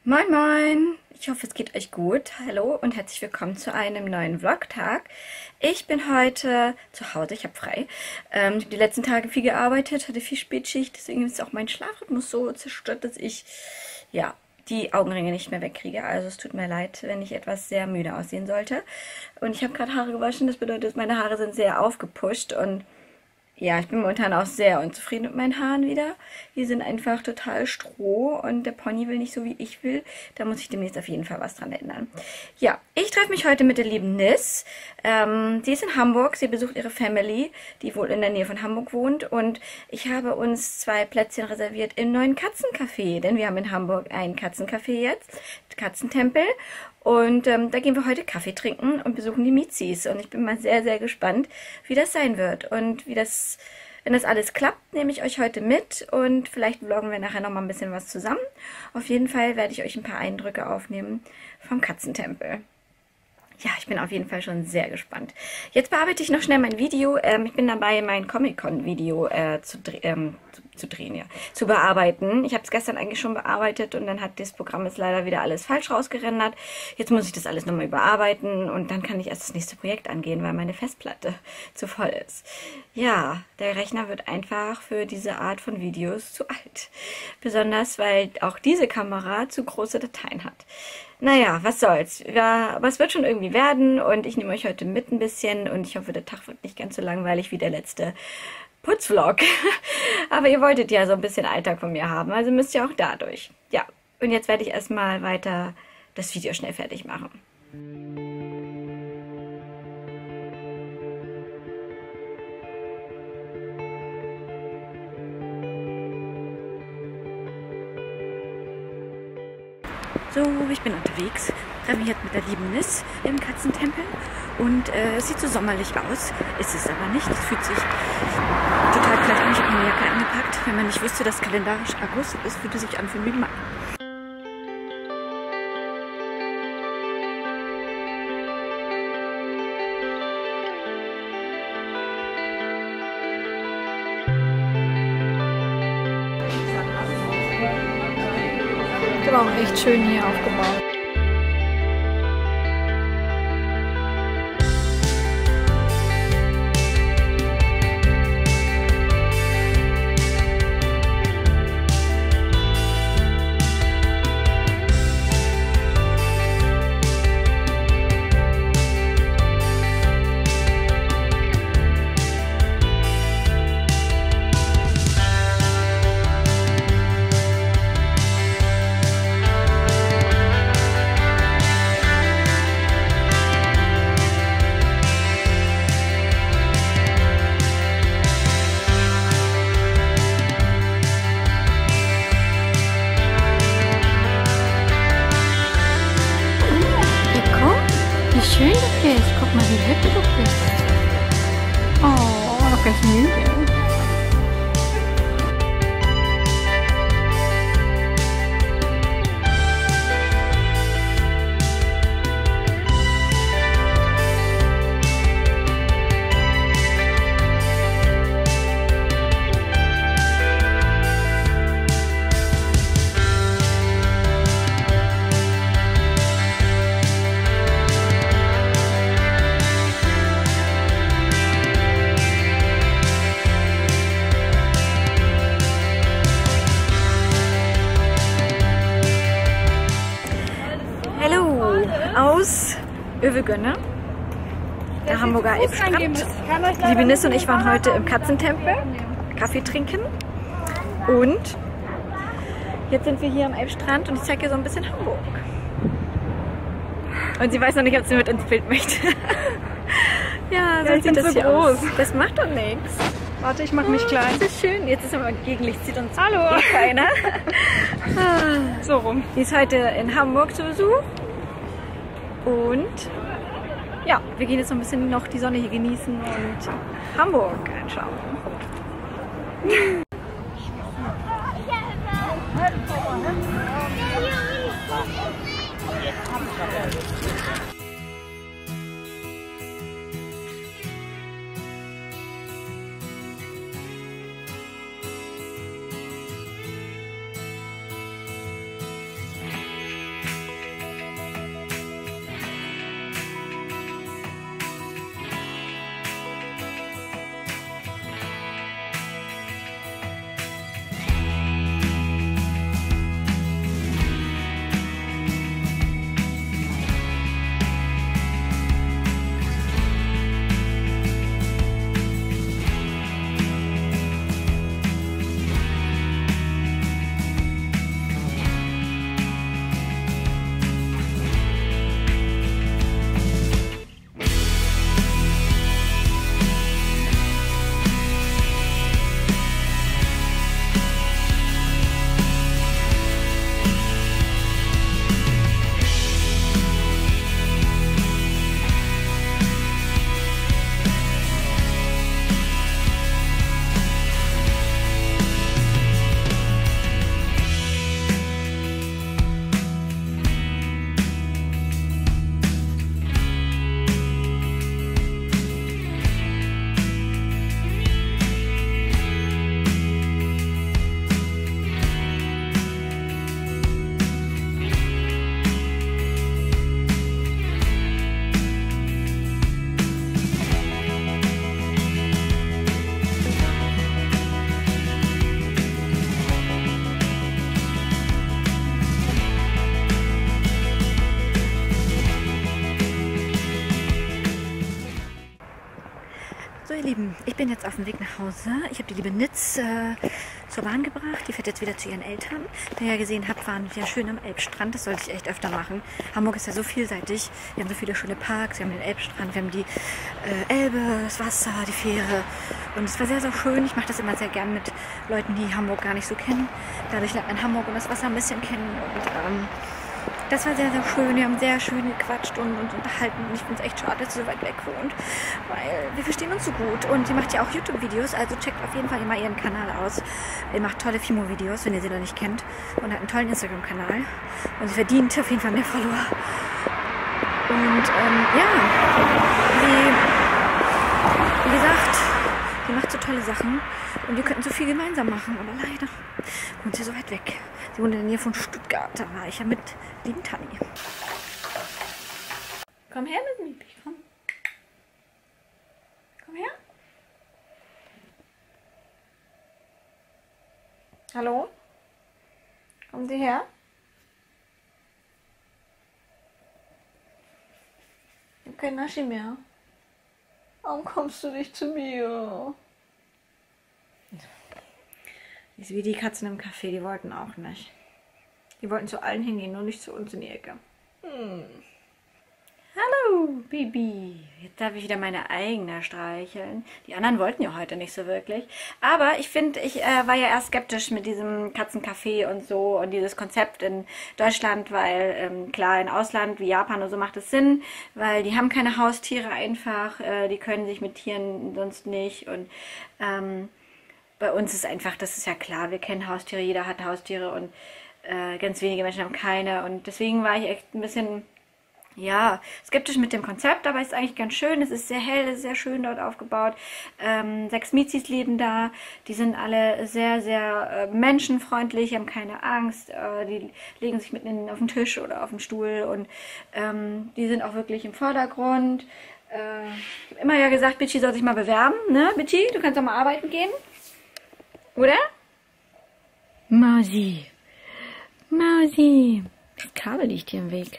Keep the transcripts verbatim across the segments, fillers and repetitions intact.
Moin Moin! Ich hoffe, es geht euch gut. Hallo und herzlich willkommen zu einem neuen Vlogtag. Ich bin heute zu Hause, ich habe frei. Ähm, ich habe die letzten Tage viel gearbeitet, hatte viel Spätschicht, deswegen ist auch mein Schlafrhythmus so zerstört, dass ich ja die Augenringe nicht mehr wegkriege. Also es tut mir leid, wenn ich etwas sehr müde aussehen sollte. Und ich habe gerade Haare gewaschen, das bedeutet, meine Haare sind sehr aufgepusht und ja, ich bin momentan auch sehr unzufrieden mit meinen Haaren wieder. Die sind einfach total stroh und der Pony will nicht so, wie ich will. Da muss ich demnächst auf jeden Fall was dran ändern. Ja, ich treffe mich heute mit der lieben Nis. Ähm, sie ist in Hamburg, sie besucht ihre Family, die wohl in der Nähe von Hamburg wohnt. Und ich habe uns zwei Plätzchen reserviert im neuen Katzencafé, denn wir haben in Hamburg ein Katzencafé jetzt, Katzentempel. Und ähm, da gehen wir heute Kaffee trinken und besuchen die Mizis. Und ich bin mal sehr, sehr gespannt, wie das sein wird. Und wie das, wenn das alles klappt, nehme ich euch heute mit. Und vielleicht vloggen wir nachher nochmal ein bisschen was zusammen. Auf jeden Fall werde ich euch ein paar Eindrücke aufnehmen vom Katzentempel. Ja, ich bin auf jeden Fall schon sehr gespannt. Jetzt bearbeite ich noch schnell mein Video. Ähm, ich bin dabei, mein Comic-Con-Video äh, zu, ähm, zu, zu drehen, ja, zu bearbeiten. Ich habe es gestern eigentlich schon bearbeitet und dann hat das Programm jetzt leider wieder alles falsch rausgerendert. Jetzt muss ich das alles nochmal überarbeiten und dann kann ich erst das nächste Projekt angehen, weil meine Festplatte zu voll ist. Ja, der Rechner wird einfach für diese Art von Videos zu alt. Besonders, weil auch diese Kamera zu große Dateien hat. Naja, was soll's. Ja, aber es wird schon irgendwie werden und ich nehme euch heute mit ein bisschen und ich hoffe, der Tag wird nicht ganz so langweilig wie der letzte Putzvlog. Aber ihr wolltet ja so ein bisschen Alltag von mir haben, also müsst ihr auch dadurch. Ja, und jetzt werde ich erstmal weiter das Video schnell fertig machen. So, ich bin unterwegs, treffe mich jetzt mit der lieben Nis im Katzentempel und äh, es sieht so sommerlich aus, ist es aber nicht, es fühlt sich total kalt an, ich habe meine Jacke angepackt, wenn man nicht wüsste, dass kalendarisch August ist, fühlt es sich an für wie Mai. Ist aber auch echt schön hier aufgebaut. Wie schön du bist. Guck mal, wie hübsch du bist. Oh, noch ganz müde. Aus Övelgönne, der Hamburger Elbstrand. Liebe Nis und ich waren heute im Katzentempel, Kaffee trinken und jetzt sind wir hier am Elbstrand und ich zeige ihr so ein bisschen Hamburg. Und sie weiß noch nicht, ob sie mit ins Bild möchte. Ja, so ja, sieht das so hier groß. aus. Das macht doch nichts. Warte, ich mach mich klein. Das ist schön. Jetzt ist immer Gegenlicht, sieht uns Hallo. eh keiner. So rum. Die ist heute in Hamburg zu Besuch. Und ja, wir gehen jetzt noch ein bisschen noch die Sonne hier genießen und Hamburg anschauen. Ihr Lieben, ich bin jetzt auf dem Weg nach Hause. Ich habe die liebe Nitz äh, zur Bahn gebracht. Die fährt jetzt wieder zu ihren Eltern. Wie ihr ja gesehen habt, waren wir schön am Elbstrand. Das sollte ich echt öfter machen. Hamburg ist ja so vielseitig. Wir haben so viele schöne Parks. Wir haben den Elbstrand, wir haben die äh, Elbe, das Wasser, die Fähre. Und es war sehr, sehr schön. Ich mache das immer sehr gern mit Leuten, die Hamburg gar nicht so kennen. Dadurch lernt man Hamburg und das Wasser ein bisschen kennen. Und ähm, das war sehr, sehr schön. Wir haben sehr schön gequatscht und uns unterhalten. Und ich finde es echt schade, dass sie so weit weg wohnt, weil wir verstehen uns so gut. Und sie macht ja auch YouTube-Videos, also checkt auf jeden Fall immer ihren Kanal aus. Sie macht tolle Fimo-Videos, wenn ihr sie noch nicht kennt. Und hat einen tollen Instagram-Kanal. Und sie verdient auf jeden Fall mehr Follower. Und ähm, ja, sie, wie gesagt, sie macht so tolle Sachen. Und wir könnten so viel gemeinsam machen, aber leider wohnt sie so weit weg. Sie wohnt in der Nähe von Stuttgart, da war ich ja mit lieben Tanni. Komm her mit mir, komm. Komm her. Hallo? Kommen Sie her? Ich hab kein Naschi mehr. Warum kommst du nicht zu mir? Das ist wie die Katzen im Café, die wollten auch nicht. Die wollten zu allen hingehen, nur nicht zu uns in die Ecke. Hm. Hallo, Baby. Jetzt darf ich wieder meine eigene streicheln. Die anderen wollten ja heute nicht so wirklich. Aber ich finde, ich äh, war ja erst skeptisch mit diesem Katzencafé und so und dieses Konzept in Deutschland, weil ähm, klar, in Ausland wie Japan und so macht es Sinn, weil die haben keine Haustiere einfach, äh, die können sich mit Tieren sonst nicht und ähm, bei uns ist einfach, das ist ja klar, wir kennen Haustiere, jeder hat Haustiere und äh, ganz wenige Menschen haben keine. Und deswegen war ich echt ein bisschen, ja, skeptisch mit dem Konzept, aber es ist eigentlich ganz schön. Es ist sehr hell, es ist sehr schön dort aufgebaut. Ähm, sechs Mizis leben da, die sind alle sehr, sehr äh, menschenfreundlich, haben keine Angst, äh, die legen sich mitten in, auf den Tisch oder auf den Stuhl und ähm, die sind auch wirklich im Vordergrund. Äh, ich habe immer ja gesagt, Bitchi soll sich mal bewerben, ne, Bitchi? Du kannst doch mal arbeiten gehen. Oder? Mausi. Mausi. Das Kabel liegt hier im Weg.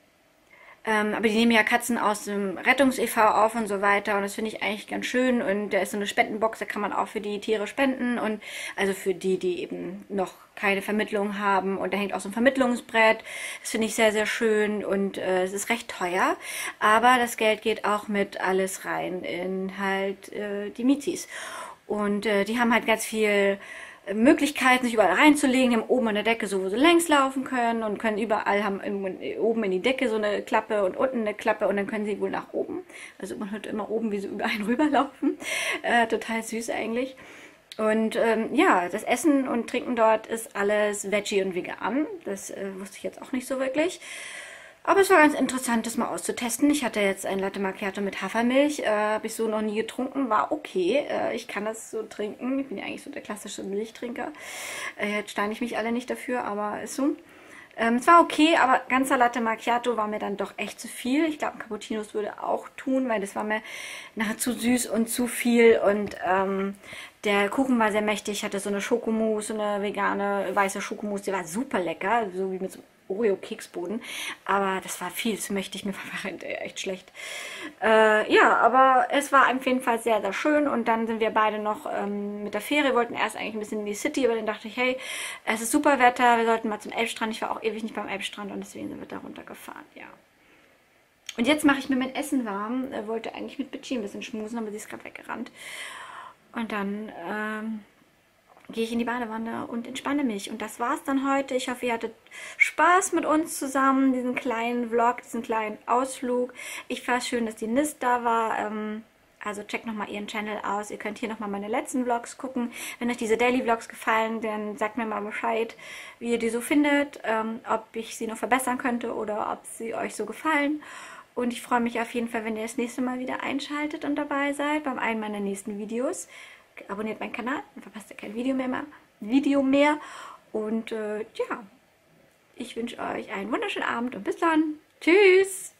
Ähm, aber die nehmen ja Katzen aus dem Rettungs-E V auf und so weiter. Und das finde ich eigentlich ganz schön. Und da ist so eine Spendenbox, da kann man auch für die Tiere spenden. Und also für die, die eben noch keine Vermittlung haben. Und da hängt auch so ein Vermittlungsbrett. Das finde ich sehr, sehr schön. Und äh, es ist recht teuer. Aber das Geld geht auch mit alles rein in halt äh, die Mizis. Und äh, die haben halt ganz viel äh, Möglichkeiten, sich überall reinzulegen. Die haben oben an der Decke so, wo sie längs laufen können und können überall, haben im, oben in die Decke so eine Klappe und unten eine Klappe und dann können sie wohl nach oben. Also man hört immer oben, wie sie über einen rüberlaufen. Äh, total süß eigentlich. Und ähm, ja, das Essen und Trinken dort ist alles Veggie und vegan. Das äh, wusste ich jetzt auch nicht so wirklich. Aber es war ganz interessant, das mal auszutesten. Ich hatte jetzt ein Latte Macchiato mit Hafermilch. Äh, Habe ich so noch nie getrunken. War okay. Äh, ich kann das so trinken. Ich bin ja eigentlich so der klassische Milchtrinker. Äh, jetzt steine ich mich alle nicht dafür, aber ist so. Ähm, es war okay, aber ganzer Latte Macchiato war mir dann doch echt zu viel. Ich glaube, ein Cappuccinos würde auch tun, weil das war mir nachher zu süß und zu viel. Und ähm, der Kuchen war sehr mächtig. Ich hatte so eine Schokomousse, so eine vegane weiße Schokomousse. Die war super lecker, so wie mit so Oreo-Keksboden, aber das war viel zu mächtig, mir war echt schlecht. Äh, ja, aber es war auf jeden Fall sehr, sehr schön und dann sind wir beide noch ähm, mit der Fähre, wollten erst eigentlich ein bisschen in die City, aber dann dachte ich, hey, es ist super Wetter, wir sollten mal zum Elbstrand. Ich war auch ewig nicht beim Elbstrand und deswegen sind wir da runtergefahren, ja. Und jetzt mache ich mir mein Essen warm, äh, wollte eigentlich mit Bitchi ein bisschen schmusen, aber sie ist gerade weggerannt. Und dann, ähm, gehe ich in die Badewanne und entspanne mich. Und das war's dann heute. Ich hoffe, ihr hattet Spaß mit uns zusammen, diesen kleinen Vlog, diesen kleinen Ausflug. Ich fand es schön, dass die Nis da war. Ähm, also checkt nochmal ihren Channel aus. Ihr könnt hier nochmal meine letzten Vlogs gucken. Wenn euch diese Daily Vlogs gefallen, dann sagt mir mal Bescheid, wie ihr die so findet, ähm, ob ich sie noch verbessern könnte oder ob sie euch so gefallen. Und ich freue mich auf jeden Fall, wenn ihr das nächste Mal wieder einschaltet und dabei seid beim einen meiner nächsten Videos. Abonniert meinen Kanal, dann verpasst ihr kein Video mehr. mehr Video mehr. Und äh, ja, ich wünsche euch einen wunderschönen Abend und bis dann. Tschüss!